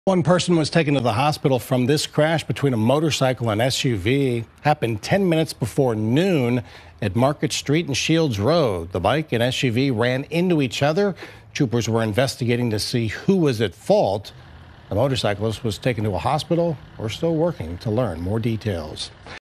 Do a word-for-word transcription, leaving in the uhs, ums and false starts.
One person was taken to the hospital from this crash between a motorcycle and S U V. Happened ten minutes before noon at Market Street and Shields Road. The bike and S U V ran into each other. Troopers were investigating to see who was at fault. The motorcyclist was taken to a hospital. We're still working to learn more details.